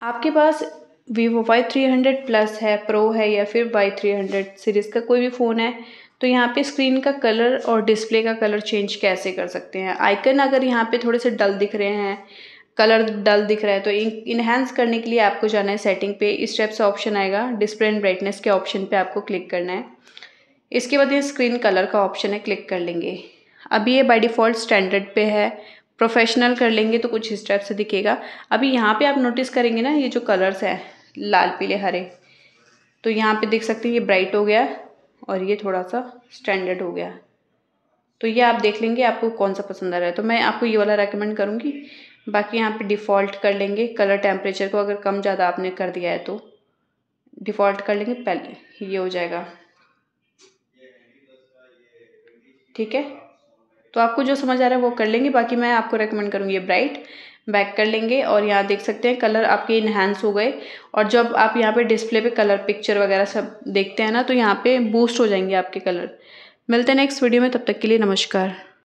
आपके पास Vivo Y300 plus है, प्रो है या फिर Y300 सीरीज़ का कोई भी फ़ोन है तो यहाँ पे स्क्रीन का कलर और डिस्प्ले का कलर चेंज कैसे कर सकते हैं। आइकन अगर यहाँ पे थोड़े से डल दिख रहे हैं, कलर डल दिख रहा है तो इनहेंस करने के लिए आपको जाना है सेटिंग पे। इस टाइप से ऑप्शन आएगा, डिस्प्ले एंड ब्राइटनेस के ऑप्शन पे आपको क्लिक करना है। इसके बाद ये स्क्रीन कलर का ऑप्शन है, क्लिक कर लेंगे। अभी ये बाय डिफ़ॉल्ट स्टैंडर्ड पे है, प्रोफेशनल कर लेंगे तो कुछ इस टाइप से दिखेगा। अभी यहाँ पे आप नोटिस करेंगे ना, ये जो कलर्स हैं लाल पीले हरे, तो यहाँ पे देख सकते हैं ये ब्राइट हो गया और ये थोड़ा सा स्टैंडर्ड हो गया। तो ये आप देख लेंगे आपको कौन सा पसंद आ रहा है, तो मैं आपको ये वाला रेकमेंड करूँगी। बाकी यहाँ पे डिफ़ॉल्ट कर लेंगे, कलर टेम्परेचर को अगर कम ज़्यादा आपने कर दिया है तो डिफ़ॉल्ट कर लेंगे, पहले ये हो जाएगा। ठीक है, तो आपको जो समझ आ रहा है वो कर लेंगे। बाकी मैं आपको रेकमेंड करूँगी ये ब्राइट। बैक कर लेंगे और यहाँ देख सकते हैं कलर आपके इन्हांस हो गए। और जब आप यहाँ पे डिस्प्ले पे कलर पिक्चर वगैरह सब देखते हैं ना तो यहाँ पे बूस्ट हो जाएंगे आपके कलर। मिलते हैं नेक्स्ट वीडियो में, तब तक के लिए नमस्कार।